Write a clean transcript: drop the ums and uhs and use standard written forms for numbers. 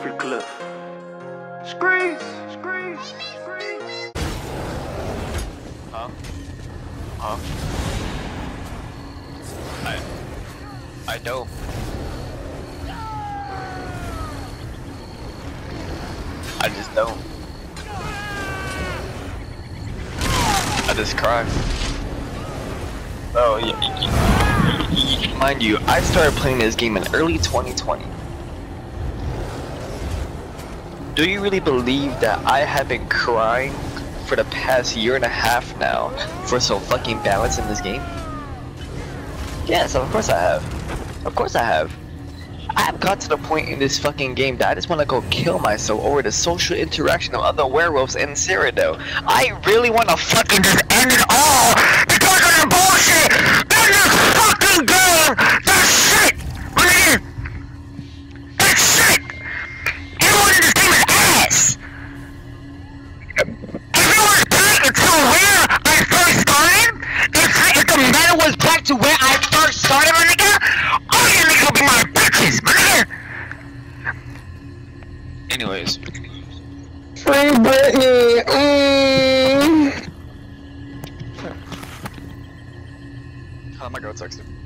off your cliff. Screeze! Screeze! Screeze! Huh? Huh? I know. I just don't. I just cry. Oh, yeah. Mind you, I started playing this game in early 2020. Do you really believe that I have been crying for the past year and a half now for some fucking balance in this game? Yes, of course I have. Of course I have. I have got to the point in this fucking game that I just want to go kill myself over the social interaction of other werewolves in Cyrodiil. I really want to fucking just end it all because of the bullshit in this fucking game! That's shit! What That's shit! Everyone in this game is ass! If it was back to where I first started, if the meta was back to where I first started, my nigga, all you niggas will be my bitches, my nigga! Anyways. Free Britney! Oh, my god, texted.